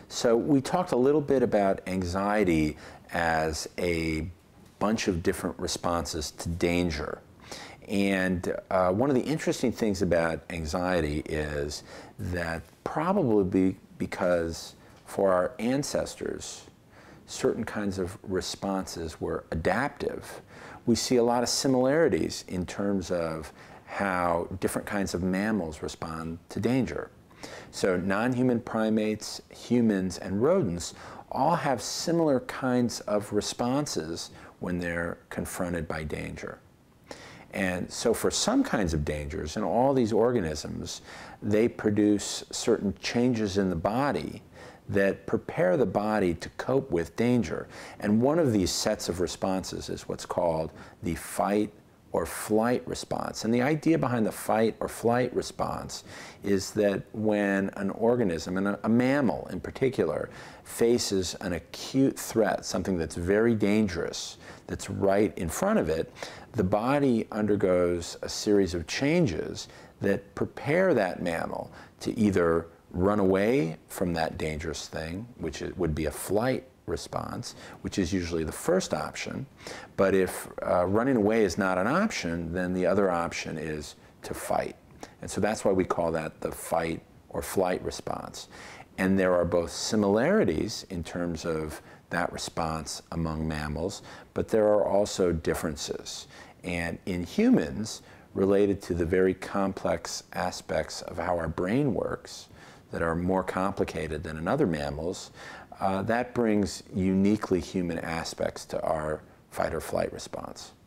So we talked a little bit about anxiety as a bunch of different responses to danger. And one of the interesting things about anxiety is that probably because for our ancestors, certain kinds of responses were adaptive, we see a lot of similarities in terms of how different kinds of mammals respond to danger. So non-human primates, humans, and rodents all have similar kinds of responses when they're confronted by danger. And so for some kinds of dangers in all these organisms, they produce certain changes in the body that prepare the body to cope with danger. And one of these sets of responses is what's called the fight or flight response. And the idea behind the fight or flight response is that when an organism, and a mammal in particular, faces an acute threat, something that's very dangerous, that's right in front of it, the body undergoes a series of changes that prepare that mammal to either run away from that dangerous thing, which would be a flight response, which is usually the first option. But if running away is not an option, then the other option is to fight. And so that's why we call that the fight or flight response. And there are both similarities in terms of that response among mammals, but there are also differences. And in humans, related to the very complex aspects of how our brain works, that are more complicated than in other mammals, that brings uniquely human aspects to our fight or flight response.